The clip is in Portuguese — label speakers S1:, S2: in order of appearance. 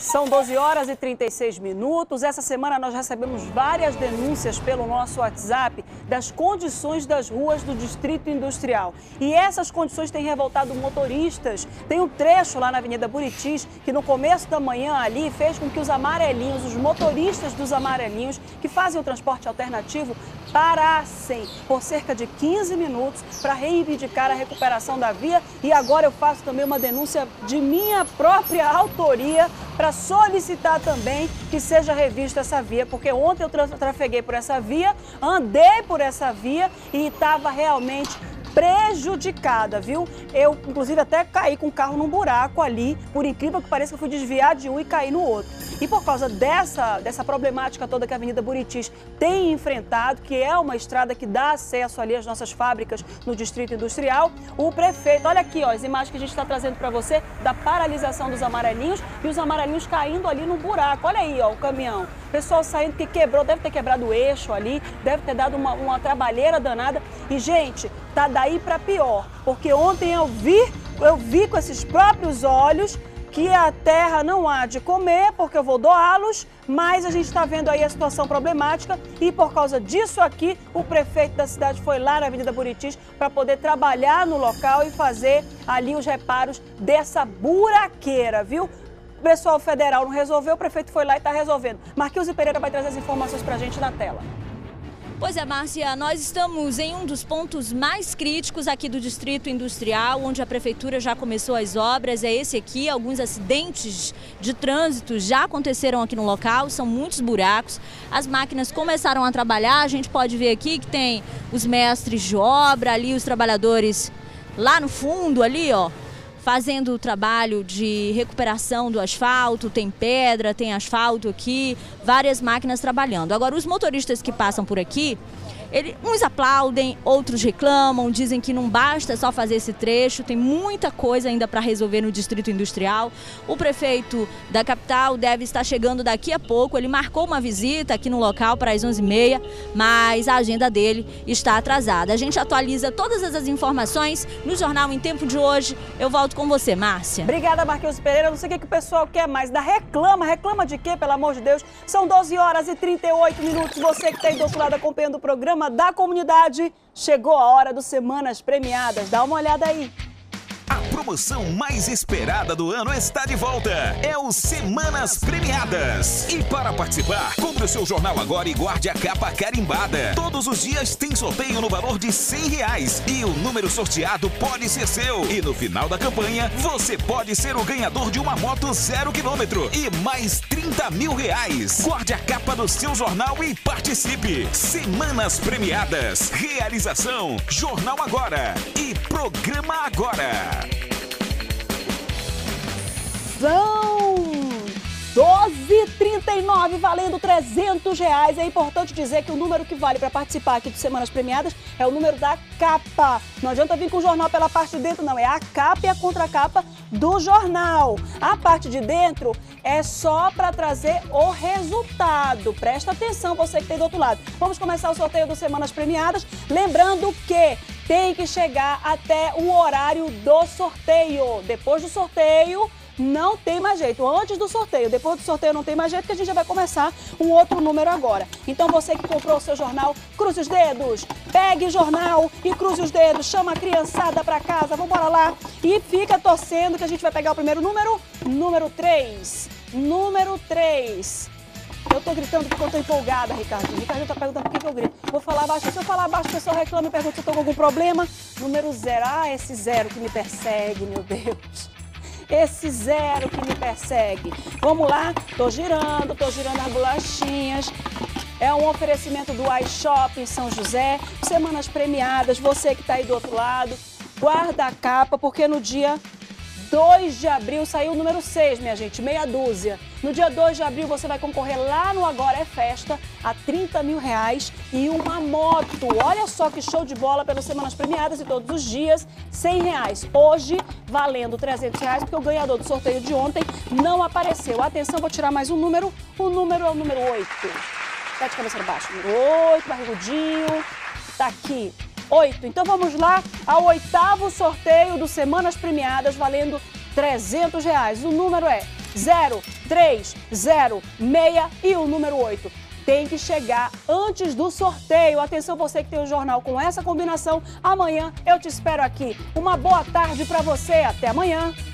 S1: São 12 horas e 36 minutos. Essa semana nós recebemos várias denúncias pelo nosso WhatsApp das condições das ruas do Distrito Industrial. E essas condições têm revoltado motoristas. Tem um trecho lá na Avenida Buritis que no começo da manhã ali fez com que os amarelinhos, os motoristas dos amarelinhos que fazem o transporte alternativo, parassem por cerca de 15 minutos para reivindicar a recuperação da via. E agora eu faço também uma denúncia de minha própria autoria para solicitar também que seja revista essa via, porque ontem eu trafeguei por essa via, andei por essa via e estava realmente prejudicada, viu? Eu, inclusive, até caí com o carro num buraco ali, por incrível que pareça, eu fui desviar de um e caí no outro. E por causa dessa problemática toda que a Avenida Buritis tem enfrentado, que é uma estrada que dá acesso ali às nossas fábricas no Distrito Industrial, o prefeito, olha aqui, ó, as imagens que a gente está trazendo para você da paralisação dos amarelinhos e os amarelinhos caindo ali no buraco. Olha aí, ó, o caminhão. O pessoal saindo que quebrou, deve ter quebrado o eixo ali, deve ter dado uma trabalheira danada. E, gente, tá daí para pior, porque ontem eu vi com esses próprios olhos que a terra não há de comer, porque eu vou doá-los, mas a gente está vendo aí a situação problemática e por causa disso aqui, o prefeito da cidade foi lá na Avenida Buritis para poder trabalhar no local e fazer ali os reparos dessa buraqueira, viu? O pessoal federal não resolveu, o prefeito foi lá e está resolvendo. Marquilze Pereira vai trazer as informações para a gente na tela.
S2: Pois é, Márcia, nós estamos em um dos pontos mais críticos aqui do Distrito Industrial, onde a Prefeitura já começou as obras, é esse aqui. Alguns acidentes de trânsito já aconteceram aqui no local, são muitos buracos. As máquinas começaram a trabalhar, a gente pode ver aqui que tem os mestres de obra, ali os trabalhadores lá no fundo, ali, ó, fazendo o trabalho de recuperação do asfalto, tem pedra, tem asfalto aqui, várias máquinas trabalhando. Agora, os motoristas que passam por aqui, uns aplaudem, outros reclamam, dizem que não basta só fazer esse trecho, tem muita coisa ainda para resolver no Distrito Industrial. O prefeito da capital deve estar chegando daqui a pouco, ele marcou uma visita aqui no local para as 11h30, mas a agenda dele está atrasada. A gente atualiza todas as informações no Jornal em Tempo de hoje. Eu volto com você, Márcia.
S1: Obrigada, Marquilze Pereira. Não sei o que o pessoal quer mais. Reclama de quê, pelo amor de Deus? São 12 horas e 38 minutos. Você que está aí do outro lado acompanhando o programa da comunidade, chegou a hora dos Semanas Premiadas. Dá uma olhada aí.
S3: A promoção mais esperada do ano está de volta. É o Semanas Premiadas. E para participar, compre o seu jornal agora e guarde a capa carimbada. Todos os dias tem sorteio no valor de R$100 e o número sorteado pode ser seu. E no final da campanha, você pode ser o ganhador de uma moto 0 km e mais R$30 mil. Guarde a capa do seu jornal e participe. Semanas Premiadas. Realização Jornal Agora e Programa Agora.
S1: São 12h39, valendo R$300. É importante dizer que o número que vale para participar aqui de Semanas Premiadas é o número da capa. Não adianta vir com o jornal pela parte de dentro, não. É a capa e a contracapa do jornal. A parte de dentro é só para trazer o resultado. Presta atenção, você que tem do outro lado. Vamos começar o sorteio do Semanas Premiadas. Lembrando que tem que chegar até o horário do sorteio. Depois do sorteio, não tem mais jeito. Antes do sorteio, depois do sorteio não tem mais jeito, que a gente já vai começar um outro número agora. Então você que comprou o seu jornal, cruze os dedos, pegue o jornal e cruze os dedos, chama a criançada pra casa, vamos lá e fica torcendo que a gente vai pegar o primeiro número, número 3. Número 3. Eu tô gritando porque eu tô empolgada, Ricardo. O Ricardo tá perguntando por que eu grito. Vou falar baixo. Se eu falar baixo, o pessoal reclama e pergunta se eu tô com algum problema. Número 0. Ah, esse 0 que me persegue, meu Deus. Esse 0 que me persegue. Vamos lá. Tô girando as bolachinhas. É um oferecimento do iShop em São José. Semanas Premiadas. Você que tá aí do outro lado, guarda a capa, porque no dia 2 de abril saiu o número 6, minha gente, meia dúzia. No dia 2 de abril você vai concorrer lá no Agora é Festa a R$30 mil e uma moto. Olha só que show de bola pelas Semanas Premiadas e todos os dias, R$100. Hoje, valendo R$300, porque o ganhador do sorteio de ontem não apareceu. Atenção, vou tirar mais um número. O número é o número 8. Tá de cabeça para baixo. Número 8, barrigudinho. Tá aqui. 8. Então vamos lá ao 8º sorteio do Semanas Premiadas, valendo R$300. O número é 0306 e o número 8. Tem que chegar antes do sorteio. Atenção, você que tem o jornal com essa combinação. Amanhã eu te espero aqui. Uma boa tarde para você. Até amanhã.